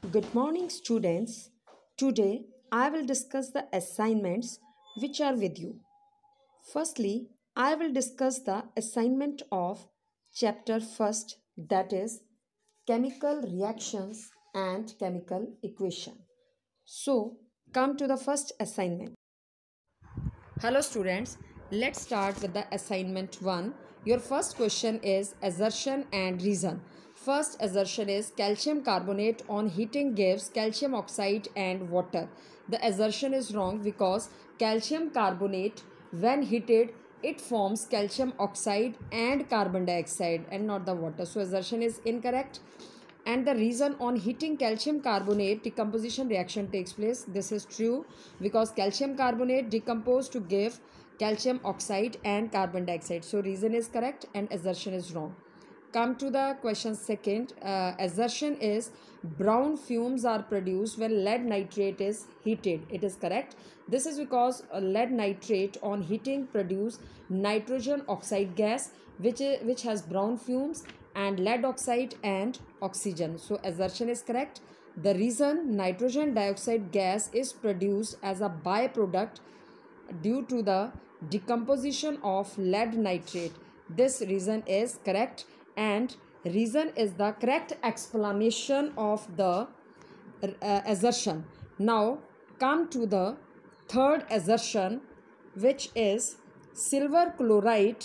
Good morning, students. Today I will discuss the assignments which are with you. Firstly, I will discuss the assignment of chapter first, that is chemical reactions and chemical equation. So, come to the first assignment. Hello students, let's start with the assignment 1. Your first question is assertion and reason. First assertion is calcium carbonate on heating gives calcium oxide and water. The assertion is wrong because calcium carbonate when heated it forms calcium oxide and carbon dioxide and not the water. So assertion is incorrect. And the reason on heating calcium carbonate decomposition reaction takes place. This is true because calcium carbonate decomposed to give calcium oxide and carbon dioxide. So reason is correct and assertion is wrong. Come to the question second. Assertion is brown fumes are produced when lead nitrate is heated. It is correct. This is because lead nitrate on heating produce nitrogen oxide gas which has brown fumes and lead oxide and oxygen. So assertion is correct. The reason nitrogen dioxide gas is produced as a byproduct due to the decomposition of lead nitrate. This reason is correct and reason is the correct explanation of the assertion. Now come to the third assertion, which is silver chloride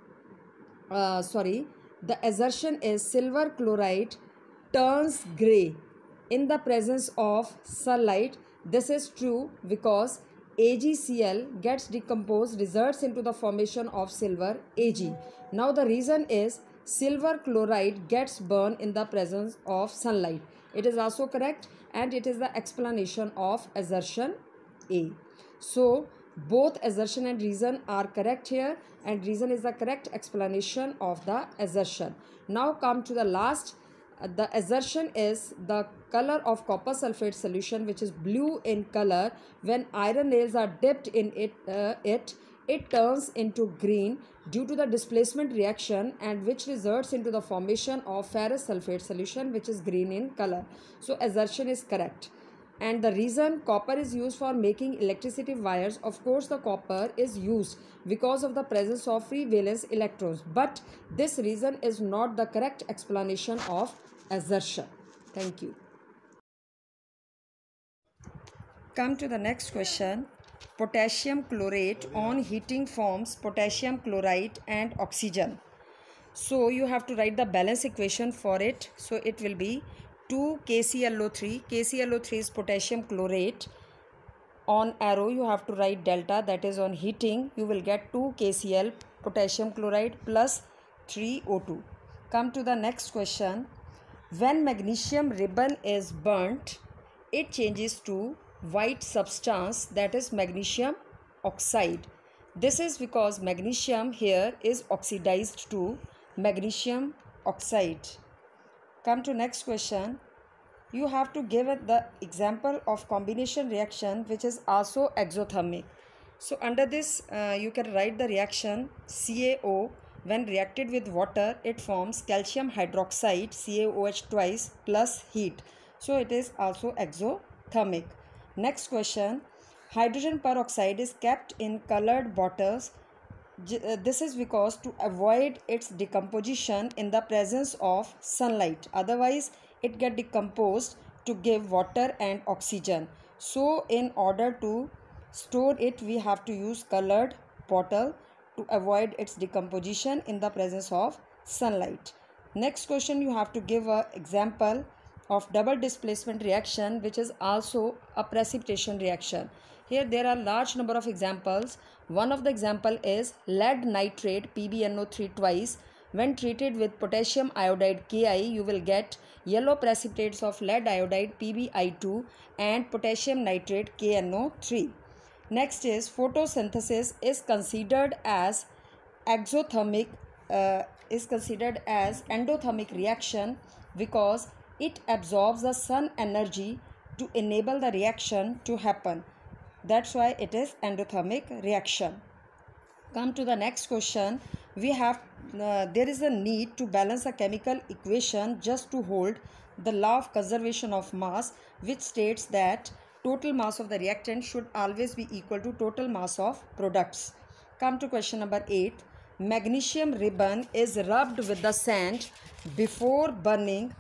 the assertion is silver chloride turns gray in the presence of sunlight. This is true because AgCl gets decomposed, results into the formation of silver Ag. Now the reason is silver chloride gets burned in the presence of sunlight. It is also correct and it is the explanation of assertion A. So both assertion and reason are correct here and reason is the correct explanation of the assertion. Now come to the last. The assertion is the color of copper sulfate solution, which is blue in color. When iron nails are dipped in it turns into green due to the displacement reaction and which results into the formation of ferrous sulfate solution, which is green in color. So assertion is correct. And the reason copper is used for making electricity wires, of course the copper is used because of the presence of free valence electrons, but this reason is not the correct explanation of assertion. Thank you. Come to the next question. Potassium chlorate on heating forms potassium chloride and oxygen. So you have to write the balance equation for it. So it will be 2KClO3. KClO3 is potassium chlorate. On arrow you have to write delta, that is on heating you will get 2KCl potassium chloride plus 3O2. Come to the next question. When magnesium ribbon is burnt, it changes to white substance, that is magnesium oxide. This is because magnesium here is oxidized to magnesium oxide. Come to next question. You have to give it the example of combination reaction which is also exothermic. So under this you can write the reaction CaO. When reacted with water it forms calcium hydroxide CaOH twice plus heat. So it is also exothermic. Next question. Hydrogen peroxide is kept in colored bottles. This is because to avoid its decomposition in the presence of sunlight, otherwise it get decomposed to give water and oxygen. So in order to store it we have to use colored bottle to avoid its decomposition in the presence of sunlight. Next question, you have to give an example of double displacement reaction which is also a precipitation reaction. Here there are large number of examples. One of the example is lead nitrate PbNO3 twice. When treated with potassium iodide Ki, you will get yellow precipitates of lead iodide PbI2 and potassium nitrate KNO3. Next is photosynthesis is considered as exothermic is considered as endothermic reaction because it absorbs the sun energy to enable the reaction to happen. That's why it is endothermic reaction. Come to the next question. We have there is a need to balance a chemical equation just to hold the law of conservation of mass, which states that total mass of the reactant should always be equal to total mass of products. Come to question number 8. Magnesium ribbon is rubbed with the sand before burning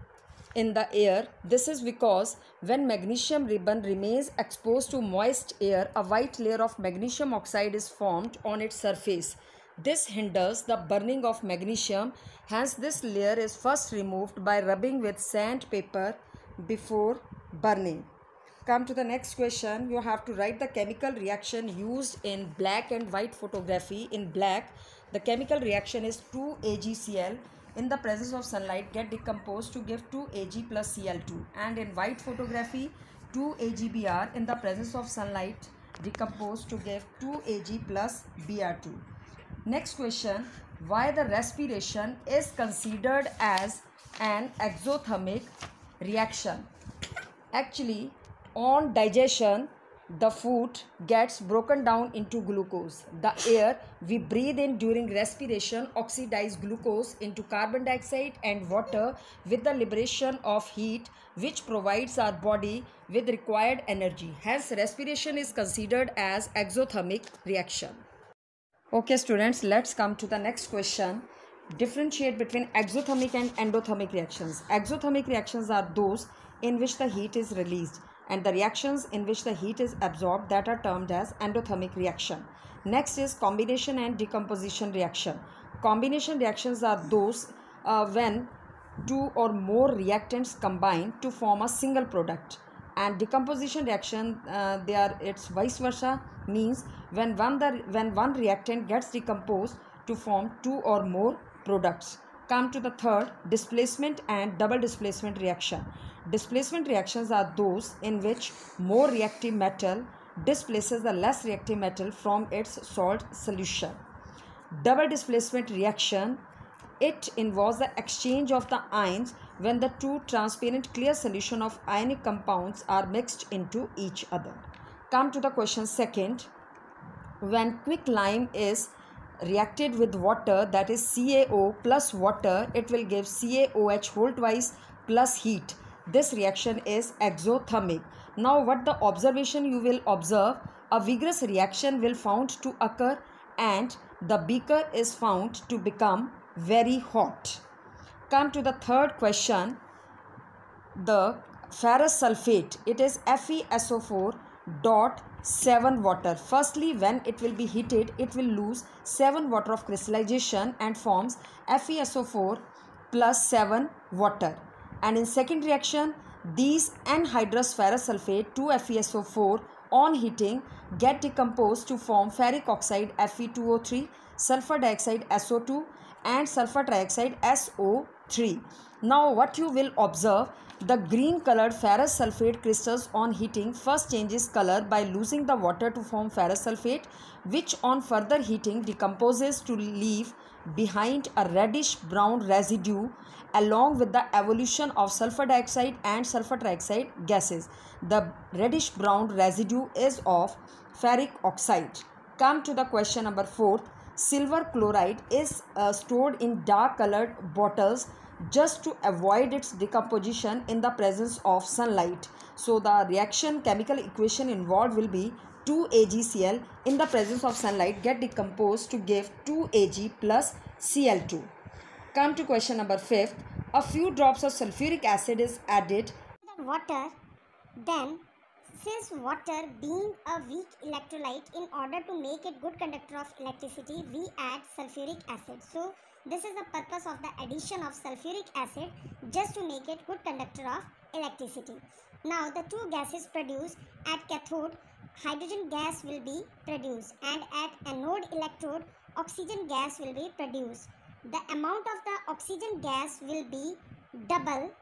in the air. This is because when magnesium ribbon remains exposed to moist air, a white layer of magnesium oxide is formed on its surface. This hinders the burning of magnesium. Hence, this layer is first removed by rubbing with sandpaper before burning. Come to the next question. You have to write the chemical reaction used in black and white photography. In black, the chemical reaction is 2AgCl in the presence of sunlight get decomposed to give 2Ag plus Cl2, and in white photography 2AgBr in the presence of sunlight decomposed to give 2Ag plus Br2. Next question. Why the respiration is considered as an exothermic reaction? Actually, on digestion, the food gets broken down into glucose. The air we breathe in during respiration oxidizes glucose into carbon dioxide and water with the liberation of heat, which provides our body with required energy. Hence, respiration is considered as exothermic reaction. Okay students, let's come to the next question. Differentiate between exothermic and endothermic reactions. Exothermic reactions are those in which the heat is released, and the reactions in which the heat is absorbed that are termed as endothermic reaction. Next is combination and decomposition reaction. Combination reactions are those when two or more reactants combine to form a single product. And decomposition reaction, it's vice versa, means when one reactant gets decomposed to form two or more products. Come to the third, displacement and double displacement reaction. Displacement reactions are those in which more reactive metal displaces the less reactive metal from its salt solution. Double displacement reaction, it involves the exchange of the ions when the two transparent clear solution of ionic compounds are mixed into each other. Come to the question second. When quicklime is reacted with water, that is CaO plus water, it will give CaOH whole twice plus heat. This reaction is exothermic. Now what the observation you will observe? A vigorous reaction will found to occur and the beaker is found to become very hot. Come to the third question. The ferrous sulfate, it is FeSO4 dot 7 water. Firstly, when it will be heated, it will lose 7 water of crystallization and forms FeSO4 plus 7 water. And in second reaction, these anhydrous ferrous sulfate 2FeSO4 on heating get decomposed to form ferric oxide Fe2O3, sulfur dioxide SO2 and sulfur trioxide SO3. Now what you will observe, the green colored ferrous sulfate crystals on heating first changes color by losing the water to form ferrous sulfate, which on further heating decomposes to leave behind a reddish brown residue along with the evolution of sulfur dioxide and sulfur trioxide gases. The reddish brown residue is of ferric oxide. Come to the question number 4. Silver chloride is stored in dark colored bottles just to avoid its decomposition in the presence of sunlight. So the reaction chemical equation involved will be 2AgCl in the presence of sunlight get decomposed to give 2Ag plus Cl2. Come to question number 5. A few drops of sulfuric acid is added to the water. Then, since water being a weak electrolyte, in order to make it good conductor of electricity, we add sulfuric acid. So this is the purpose of the addition of sulfuric acid, just to make it good conductor of electricity. Now the two gases produced at cathode, hydrogen gas will be produced, and at anode electrode, oxygen gas will be produced. The amount of the oxygen gas will be double.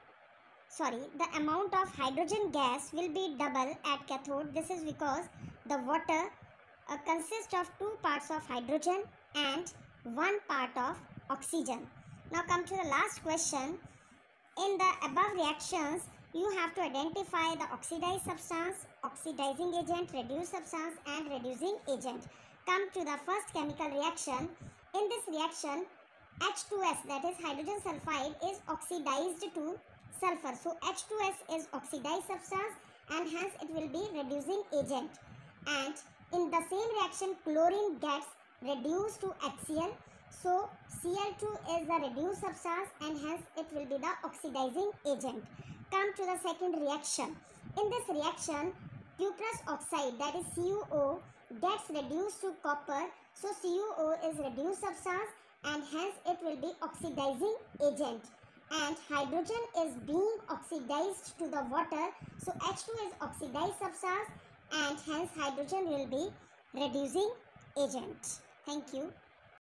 The amount of hydrogen gas will be double at cathode. This is because the water consists of 2 parts of hydrogen and 1 part of oxygen. Now come to the last question. In the above reactions, you have to identify the oxidized substance, oxidizing agent, reduced substance and reducing agent. Come to the first chemical reaction. In this reaction, H2S, that is hydrogen sulfide, is oxidized to sulfur. So H2S is oxidized substance and hence it will be reducing agent. And in the same reaction, chlorine gets reduced to HCl. So Cl2 is the reduced substance and hence it will be the oxidizing agent. Come to the second reaction. In this reaction, cuprous oxide, that is CuO, gets reduced to copper. So CuO is reduced substance and hence it will be oxidizing agent. And hydrogen is being oxidized to the water. So H2 is oxidized substance and hence hydrogen will be reducing agent. Thank you.